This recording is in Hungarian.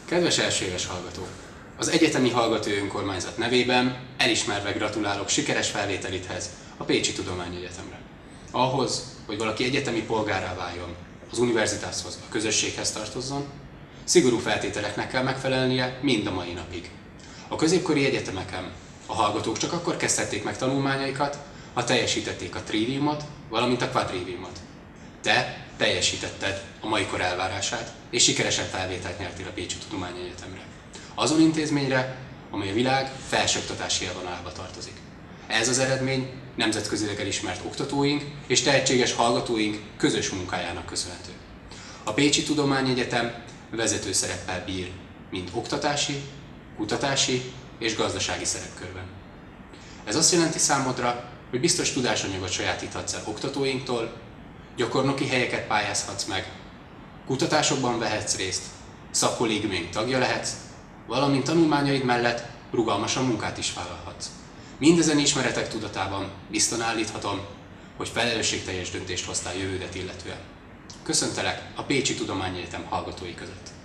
Kedves elsőéves hallgatók! Az Egyetemi Hallgató Önkormányzat nevében elismerve gratulálok sikeres felvételidhez a Pécsi Tudományegyetemre. Ahhoz, hogy valaki egyetemi polgárrá váljon, az univerzitáshoz, a közösséghez tartozzon, szigorú feltételeknek kell megfelelnie mind a mai napig. A középkori egyetemeken a hallgatók csak akkor kezdhették meg tanulmányaikat, ha teljesítették a triviumot, valamint a quadriviumot. Te teljesítetted a mai kor elvárását, és sikeresen felvételt nyertél a Pécsi Tudományegyetemre. Azon intézményre, amely a világ felsőoktatási élvonalába tartozik. Ez az eredmény nemzetközileg elismert oktatóink és tehetséges hallgatóink közös munkájának köszönhető. A Pécsi Tudományegyetem vezető szereppel bír, mind oktatási, kutatási és gazdasági szerepkörben. Ez azt jelenti számodra, hogy biztos tudásanyagot sajátíthatsz el oktatóinktól, gyakornoki helyeket pályázhatsz meg, kutatásokban vehetsz részt, szakkollégiumink tagja lehetsz, valamint tanulmányaid mellett rugalmasan munkát is vállalhatsz. Mindezen ismeretek tudatában biztosan állíthatom, hogy felelősségteljes döntést hoztál jövődet illetően. Köszöntelek a Pécsi Tudományegyetem hallgatói között.